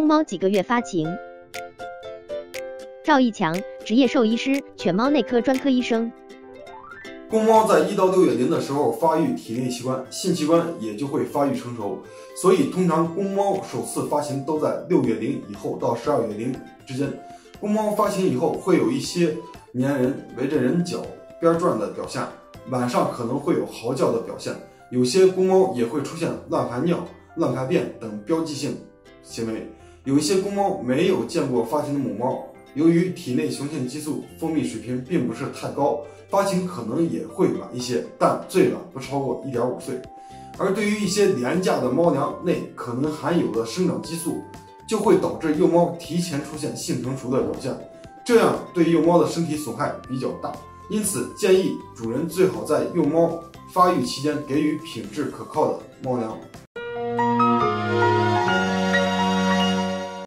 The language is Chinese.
猫几个月发情。赵义强，职业兽医师，犬猫内科专科医生。 公猫在1到6月龄的时候发育体内器官，性器官也就会发育成熟，所以通常公猫首次发情都在6月龄以后到12月龄之间。公猫发情以后会有一些粘人、围着人脚边转的表现，晚上可能会有嚎叫的表现，有些公猫也会出现乱排尿、乱排便等标记性行为。有一些公猫没有见过发情的母猫，由于体内雄性激素分泌水平并不是太高，发情可能也会晚一些，但最晚不超过1.5岁。而对于一些廉价的猫粮内可能含有的生长激素，就会导致幼猫提前出现性成熟的表现，这样对幼猫的身体损害比较大。因此建议主人最好在幼猫发育期间给予品质可靠的猫粮。